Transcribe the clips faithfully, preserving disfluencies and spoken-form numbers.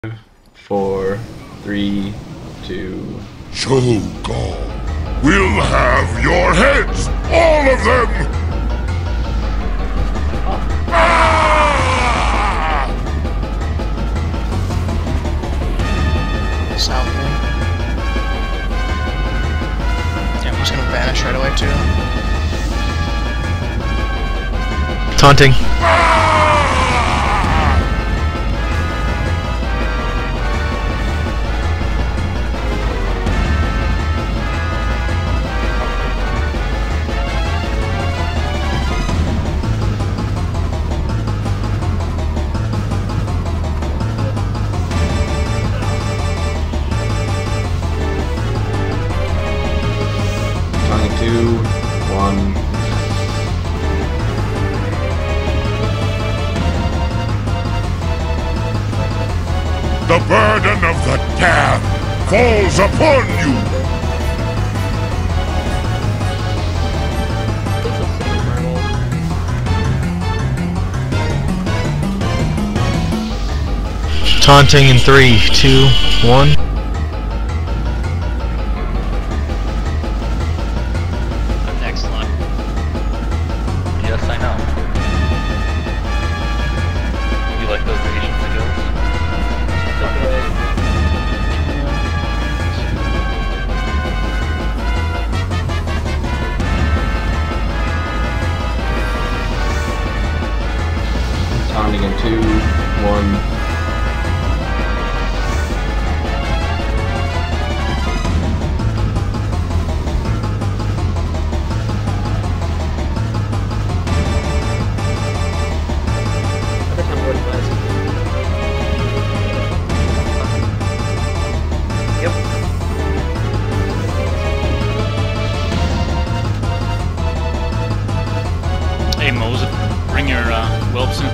Four, three, two. Cho'Gall will have your heads, all of them! Ah! South thing. Yeah, I'm just gonna vanish right away too. Taunting. Two, one. The burden of the damned falls upon you! Taunting in three, two, one. Yes, I know. You like those Asian skills? Taunting in two, one. Hey Moses, bring your uh, whelps in.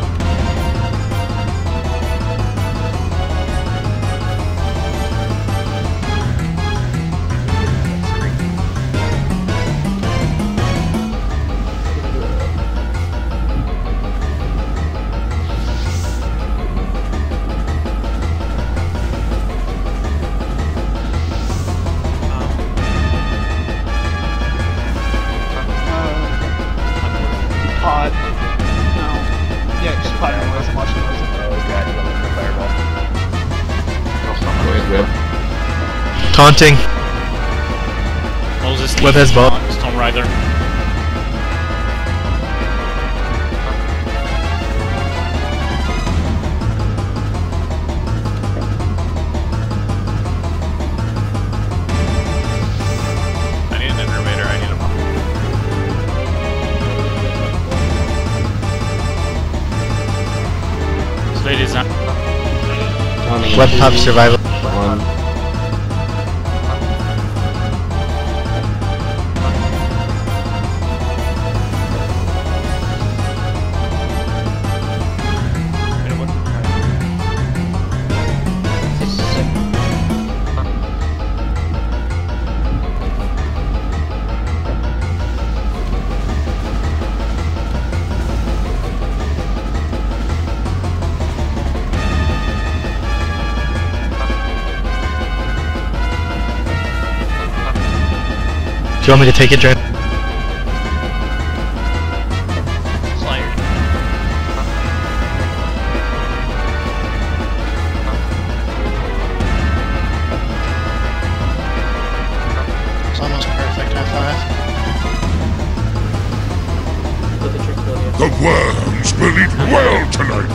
Pod. No. Yeah, just pod and was watching those. Oh god, you got the fireball. Go ahead, Web. Taunting. Moses, Web has ball. Storm Rider. I need an innervator, I need a pump. Ladies and Taunting in Web two, pop survival. one. Do you want me to take it, Dren? Slayer. It's almost perfect, high five. The worms will eat well tonight!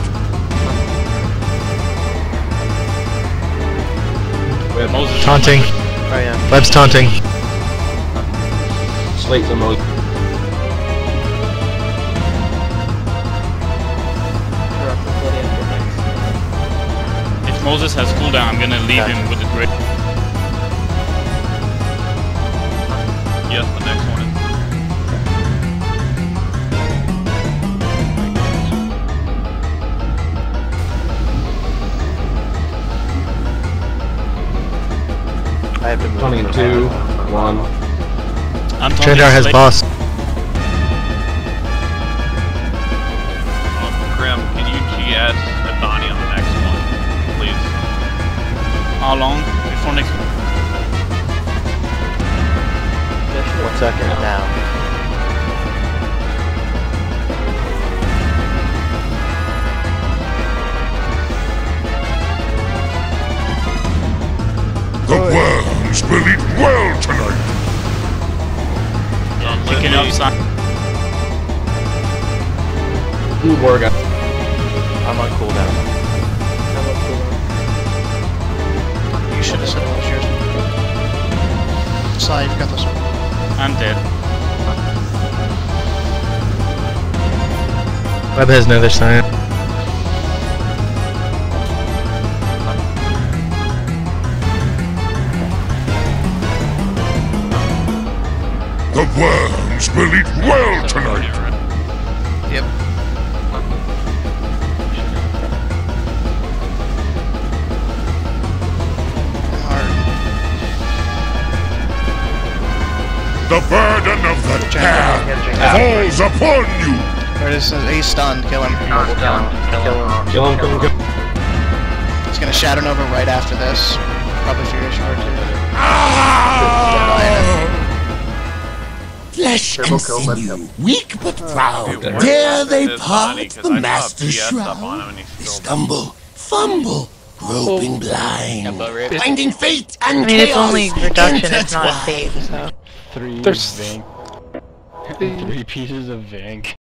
Web. Moses. Taunting. Oh yeah. Web's taunting. Slate the Moses. If Moses has cooldown, I'm gonna leave him with the grid. Yes, the next one is. I have to move. Taunting in two, one. I'm Trendar has boss. Grim, can you G S Athani on the next one, please? How long before next? One second now. The worms will eat well tonight. Picking up sign. Blue Borg. I'm on cooldown. You should have said it was yours. Sly, you got this one. I'm dead. Web has another sign. The worms will eat well tonight. Yep. The burden of the damned falls upon you. There it is. He's stunned. Kill him. Kill him. Kill him. Kill him. Kill him. He's gonna Shadow Nova right after this. Probably Furious Roar too. Flesh and sinew, weak but proud, dare they part the master's shroud. They stumble, fumble, groping blind, finding fate and I mean, it's chaos only reduction, it's not intertwined. fate, so. Three There's Vank. Three pieces of Vank.